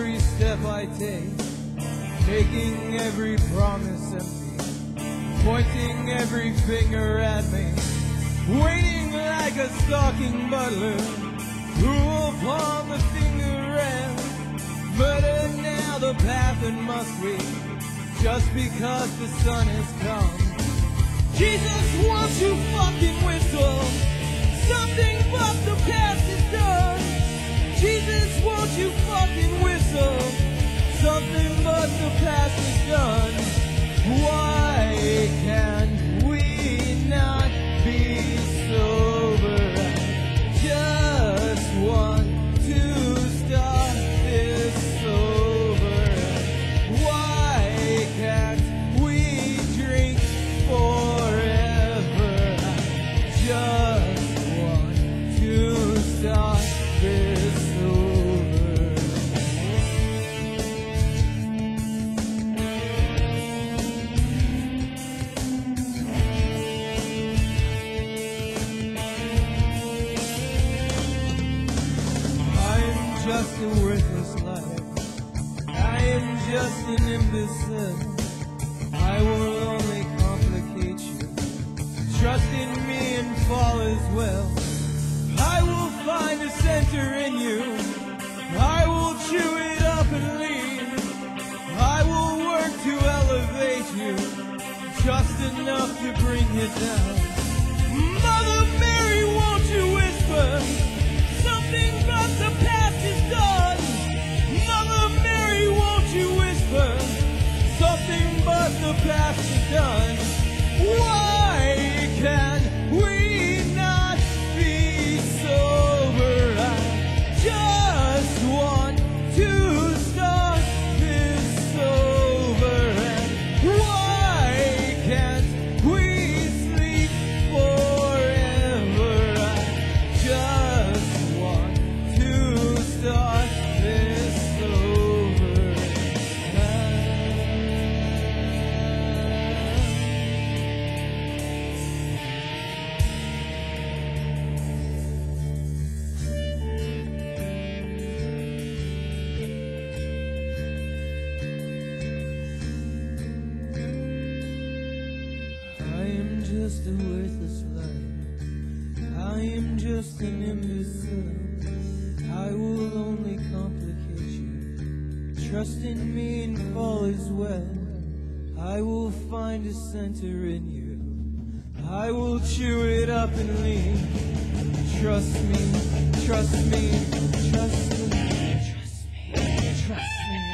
every step I take, making every promise empty, pointing every finger at me, waiting like a stalking butler who will palm the finger end. But now the path it must be, just because the sun has come. Jesus, won't you fucking whistle something but the past is done? Jesus, won't you fucking whistle something but the past is done? Why can't we not be sober? I just want to start this over. Why can't we drink forever? I just want to start this over. Just a worthless life. I am just an imbecile. I will only complicate you. Trust in me and fall as well. I will find a center in you. I will chew it up and leave. I will work to elevate you, just enough to bring you down. Mother Mary, won't you whisper something but the past is done? Mother Mary, won't you whisper something but the past is done? Why can't we not be sober? I just want to start this over. And why can't we sleep forever? I just want to start this over. I am just a worthless liar. I am just an imbecile. I will only complicate you. Trust in me and fall as well. I will find a center in you. I will chew it up and leave. Trust me, trust me, trust me, trust me, trust me.